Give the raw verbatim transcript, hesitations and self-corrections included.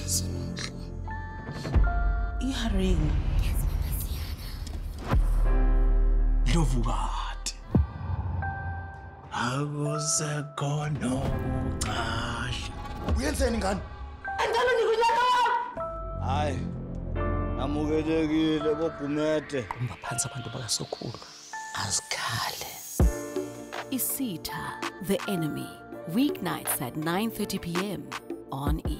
Iharing. Lovukati. Akusekhono ukucasha. Uyenzeni ngani? Andalo nikunyaka wami. Hayi. Namukelekile bobhumede. Kumba phansi abantu bakasokhulu. Azikhale. Isitha, the enemy. Weeknights at nine thirty p m on E.